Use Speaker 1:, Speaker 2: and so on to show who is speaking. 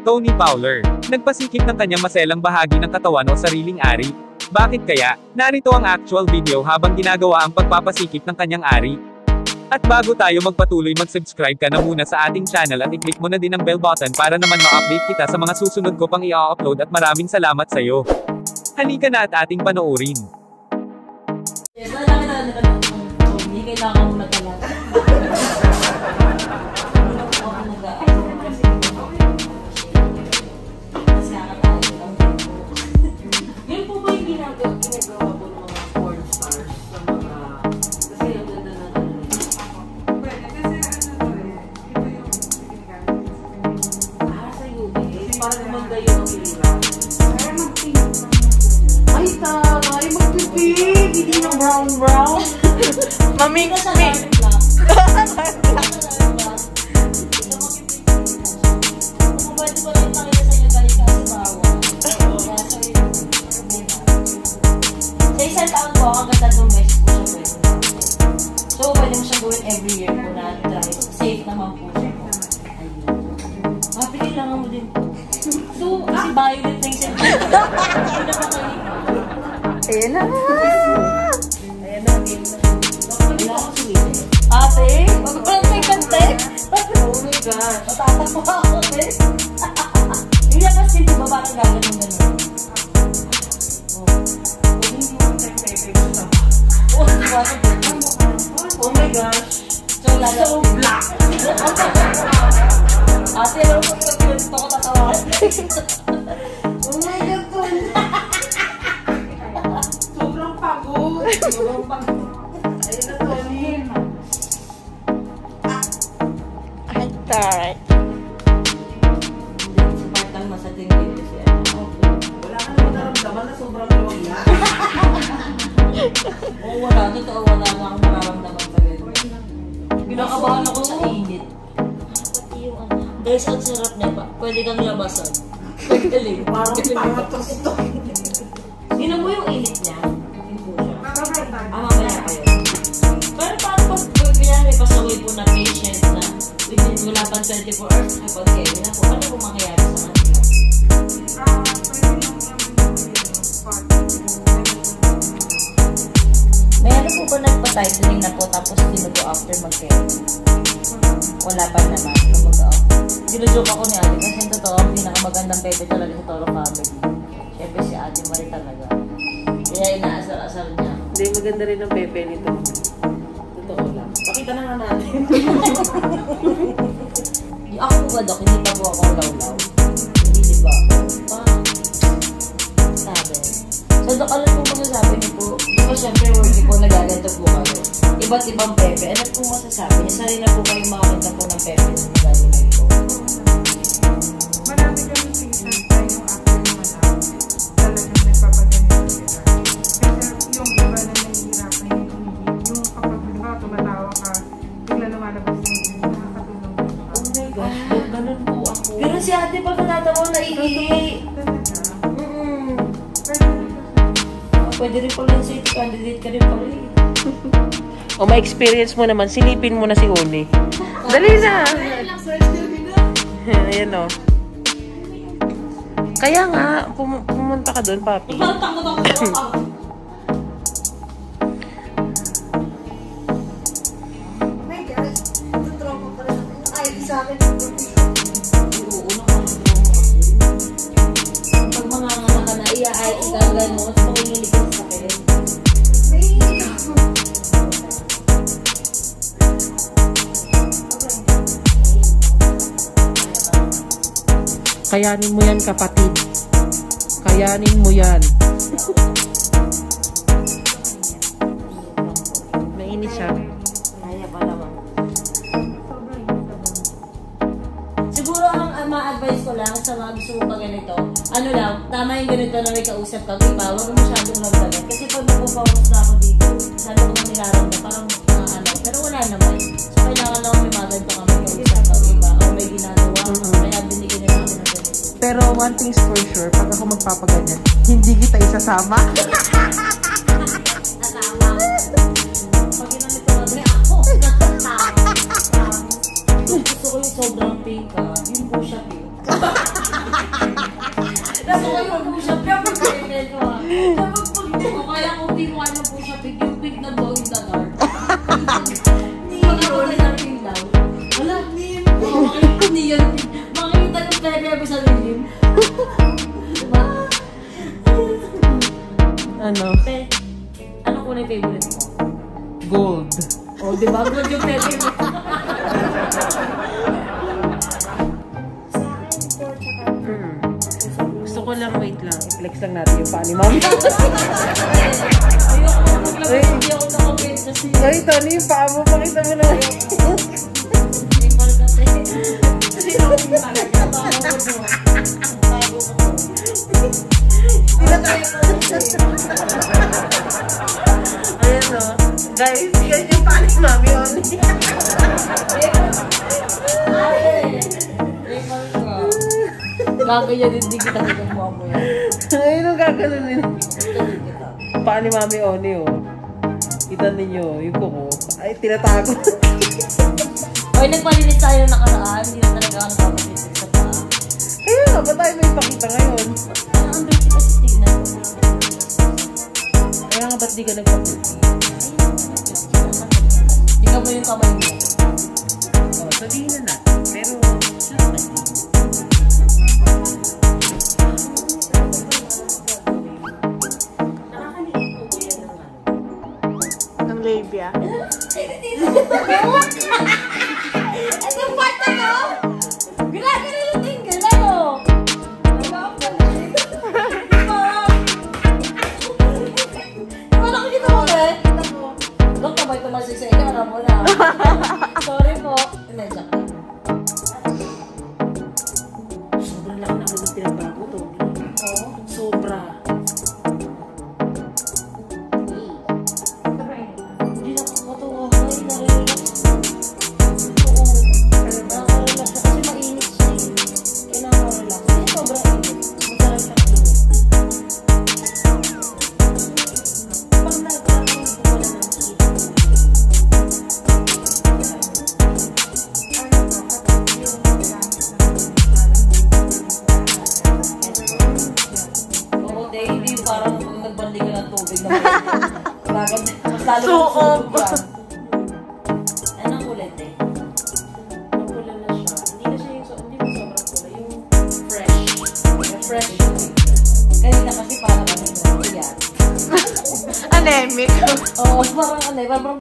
Speaker 1: Tony Fowler, nagpasikip ng kanyang maselang bahagi ng katawan o sariling ari. Bakit kaya? Narito ang actual video habang ginagawa ang pagpapasikip ng kanyang ari. At bago tayo magpatuloy, mag-subscribe ka na muna sa ating channel at i-click mo na din ang bell button para naman ma-update kita sa mga susunod ko pang i-upload at maraming salamat sa iyo. Halika na at ating panoorin.
Speaker 2: Kailangan mo na talaga. Yun po ba yung ginagawa po ng mga porn stars sa mga... Kasi yung ganda na
Speaker 3: pwede, kasi ano to eh. Ito yung ginagamit
Speaker 2: sa UBS. Para naman kayo ang iliran.
Speaker 3: para mag-pink lang.
Speaker 2: Ay, tama. Ay, mag-pipig. Hindi na brown.
Speaker 4: Mami,
Speaker 2: Ito sa garlic black. Kung pwede ko rin pakita sa inyo guys kasi bawal. Sa isang taon po, hanggang 3 beses po siya pwede. So, pwede mo siyang gawin every year po na try. Safe naman po siya. Happy kailangan mo din po. So, kasi violet na yung sentence. Hindi na ba kayo?
Speaker 4: ayan na.
Speaker 2: Ayan na, game na. Ate, magpalang may kante. Oh my gosh. Matatakbo ako, eh. Yung labas dito ba parang gagawin ng gano'n?
Speaker 3: Hindi mo nag-pepe sa
Speaker 2: Oh, diba? Oh my gosh. So, so black. Ate, alam mo kung gusto ko tatawagan. Oh my God,
Speaker 3: sobrang pagod.
Speaker 2: sobrang pagod.
Speaker 3: Ayun na, Tony.
Speaker 4: Alright.
Speaker 2: Si Martang masating dito siya.
Speaker 3: Wala ka naman naramdaman na sobrang loya.
Speaker 2: Oo, wala. Totoo, wala na akong nararamdaman talaga. Pinakabahan ako sa init. Guys, ang sarap niya pa. Pwede kang labasan. Galing.
Speaker 3: Parang
Speaker 2: Galing.
Speaker 3: pangatos to.
Speaker 2: Tingnan mo yung init niya. Yun po siya.
Speaker 3: Sobrang tayo.
Speaker 2: Mamaya kayo. Pero paano pag kaya may pasaway po na patient na within wala pang 24 hours na pag kayo na po, ano po mangyayari sa kanila?
Speaker 3: Pwede yung naman yung spot.
Speaker 2: May ano po ba nagpa-titling na po tapos tinubo after mag-care? Wala pa naman. Kumbaga, ginujoke ako ni Ate kasi totoo, ang pinakamagandang bebe talaga sa Toro Family. Siyempre si Ate Marie talaga. Kaya inaasar-asar niya.
Speaker 4: Hindi, maganda rin ang pepe nito.
Speaker 2: Totoo lang. Pakita na nga natin. Ako po ba, Dok? Hindi pa po ako lawlaw. Hindi, di ba? Sabi. So, Dok, alam po masasabi niyo po, di ba siyempre working po, nagaganto po kayo. Iba't ibang pepe. Ano po masasabi niyo? Sari na po kayo makakita po ng pepe na nagaganto po.
Speaker 3: Marami kami season tayo after madami. Talagang nagpapaganito sila. Kasi yung iba na nahihirapan yung tumigil. Yung kapag diba tumatawa ka, bigla lumalabas yung nakakatulong din ka.
Speaker 2: Oh my gosh, ganun po ako. Ganun si Ate pag natatawa na iihi.
Speaker 3: Talaga.
Speaker 2: Pwede rin pala yung safety candidate ka rin pala eh.
Speaker 4: O ma-experience mo naman, silipin mo na si Uni. Dali na. Ayan o. Kaya nga, pumunta ka doon, papi.
Speaker 2: Takot ako.
Speaker 3: My gosh, tutroma pa rin ako. Ay, sa akin.
Speaker 2: Pag mga nga ka na iya ay ikagan mo, so manginginig ka sa akin.
Speaker 4: Kayanin mo yan, kapatid. Kayanin mo yan. Mainit siya.
Speaker 2: Kaya pa naman. Siguro ang ma-advise ko lang sa mga gusto mo pa ganito, ano lang, tama yung ganito na may kausap ka, iba, huwag mo masyadong magdagat. Kasi pag napopawas na ako dito, sabi ko nang nilaramdam, parang ano, pero wala naman. So kailangan lang may maganto ka, may kausap ka, iba, o may ginagawa, kaya binigyan nila ako ng ganito.
Speaker 4: Pero one thing's for sure, pag ako magpapaganyan, hindi kita isasama.
Speaker 2: Natama. Pag ginamit ko nga, ako, natatawa. Gusto ko yung sobrang pink, yun po siya pink. Nasa ko yung push-up yung pag-peg ko ah. Kapag pag-peg ko, kaya kung di ko kaya push-up yung pig na daw yung danar. Hindi yun ako na pig daw. Wala, hindi yun. Makikita yung peg sa lilim. Diba?
Speaker 4: Ano?
Speaker 2: Ano kulay favorite mo?
Speaker 4: Gold.
Speaker 2: Oh, di ba? Gold yung peg mo.
Speaker 4: Gusto ko lang, wait lang. I-flex lang natin yung paa ni Mami.
Speaker 2: Ayoko maglabas, hindi ako nakabit kasi.
Speaker 4: Ay, Tony, yung paa mo. Pakita mo na.
Speaker 2: Hindi pa rin kasi. Kasi ako yung talaga. Bago ko.
Speaker 4: Ayan o. Guys, yan yung paa ni Mami.
Speaker 2: Gagaya din kita ng mukha mo yan.
Speaker 4: Ayun ang gaganunin.
Speaker 2: Gagaya kita.
Speaker 4: Paa ni Mami Oni o. Kita ninyo, yung kuko. Ay, tinatago.
Speaker 2: Oy, nagpalinis tayo ng nakaraan. Hindi na talaga ako nagpapalinis sa paa.
Speaker 4: Kaya nga, ba't tayo may pakita ngayon?
Speaker 2: Ang dirty kasi tignan ko.
Speaker 4: Kaya nga, ba't di ka nagpapalinis?
Speaker 2: Di ka mo yung kamay mo.
Speaker 4: O, sabihin na natin. Pero, syempre.
Speaker 5: Ng labia.
Speaker 2: Ano ba ito, no? Grabe na yung tinggal, ano? Wala ko dito mo, eh. Huwag kamay-kamay sa inyo, alam mo na. Sorry po. Medyo.
Speaker 4: Sobrang laki na ako pinagbago to.
Speaker 2: Oo.
Speaker 4: Sobra.
Speaker 2: Hindi na ako matuwa. Ay, nare-relax. Oo. Nakaka-relax siya kasi mainit siya eh. Kaya nakaka-relax. Hindi sobrang init. Masarap siya init. Pag nagkakaroon ko wala ng heat. Oo, hindi yung parang pag nagbandi ka ng tubig na mas lalo
Speaker 5: Suob.
Speaker 2: yan. Anong kulay, te? Mapula na siya. Hindi na siya yung hindi na sobrang kulay. Yung fresh. Yung fresh. Kanina kasi parang ano yun. Yan.
Speaker 5: Anemic.
Speaker 2: Oo, parang ano, parang